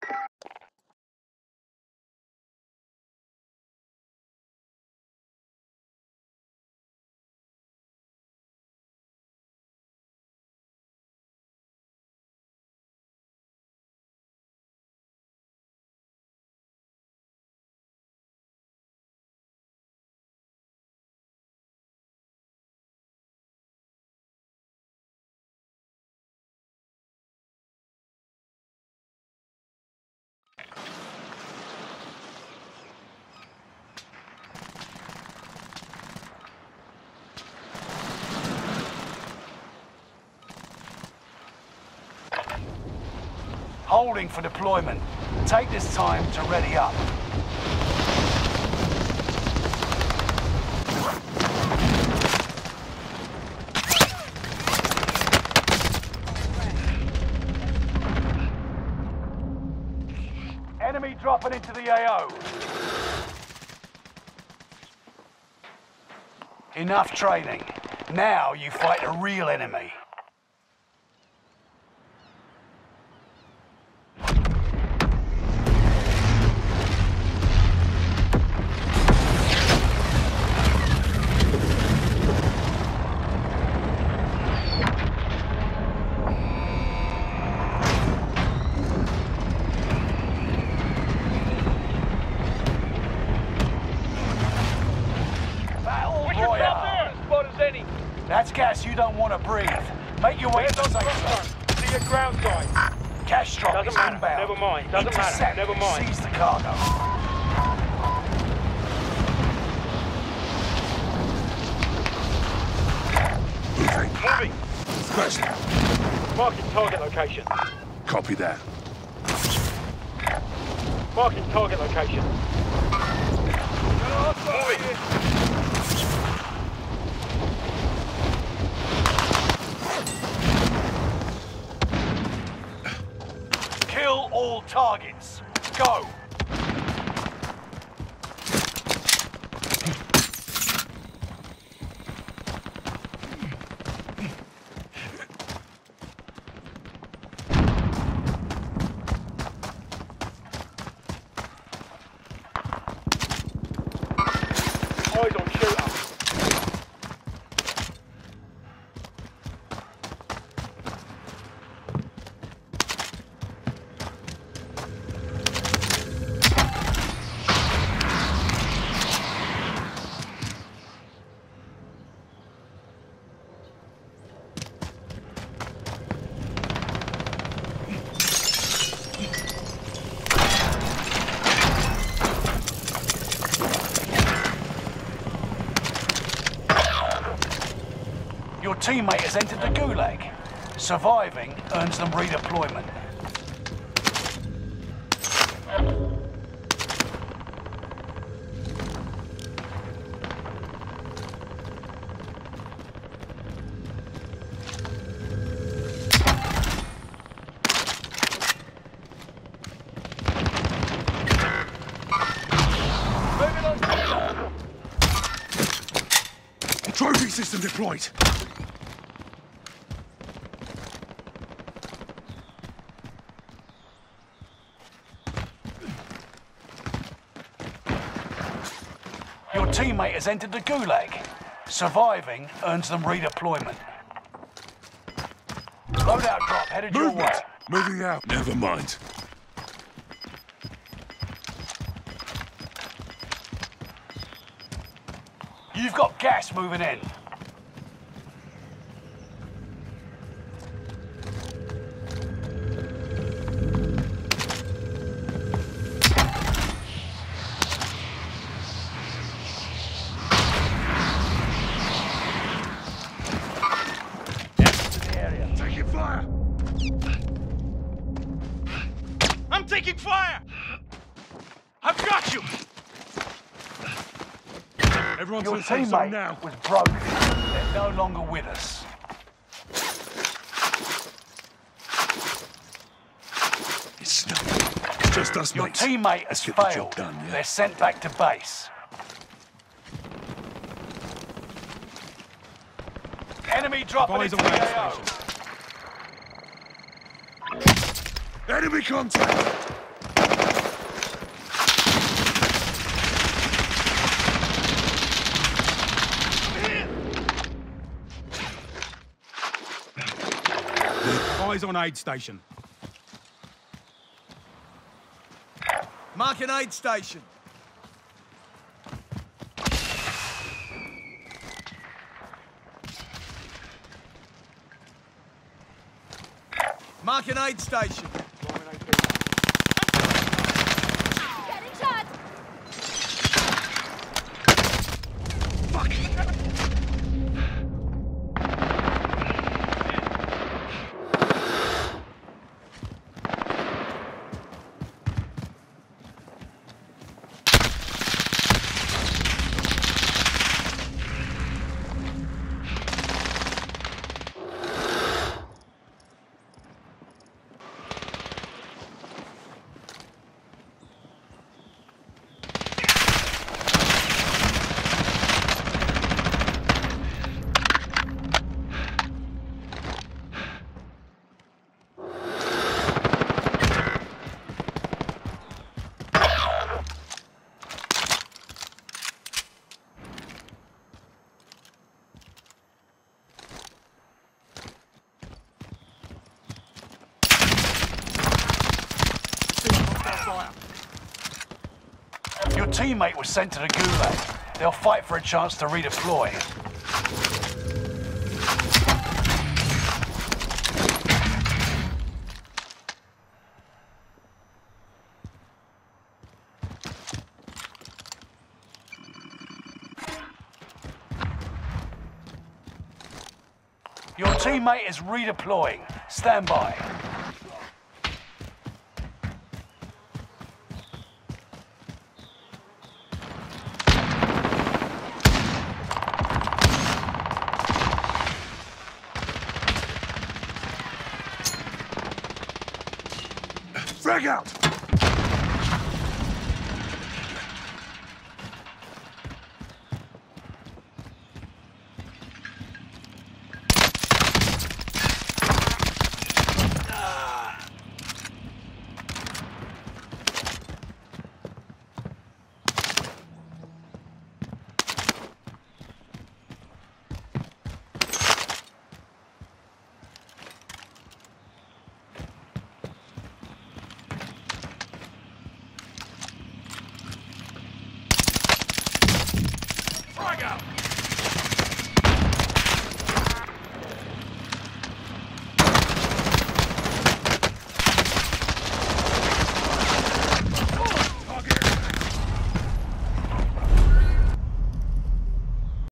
Holding for deployment. Take this time to ready up. Enemy dropping into the AO. Enough training. Now you fight a real enemy. That's gas you don't want to breathe. Make your way to the safe zone. See your ground guy. Cash drop is Doesn't matter. inbound. Never mind. Doesn't matter. Intercept. Never mind. Seize the cargo. Moving. Scratch that. Marking target location. Copy that. Marking target location. Moving. Kill all targets. Go. Eyes on shooter. Your teammate has entered the Gulag. Surviving earns them redeployment. Trophy system deployed. Your teammate has entered the Gulag. Surviving earns them redeployment. Loadout drop headed your way. Movement. Moving out. Never mind. You've got gas moving in. Taking fire. I'm taking fire! I've got you! Everyone to Your the safe zone now. teammate was broken. They're no longer with us. It's nothing. It's just us, Your mates. teammate has Let's get the job failed. done, yeah? They're sent back to base. Enemy dropping Eyes into on the that AO. station. Enemy contact! Eyes on aid station. Marking aid station. Marking aid station. Getting shot! Your teammate was sent to the Gulag. They'll fight for a chance to redeploy. Your teammate is redeploying. Stand by. Frag out! Frag out!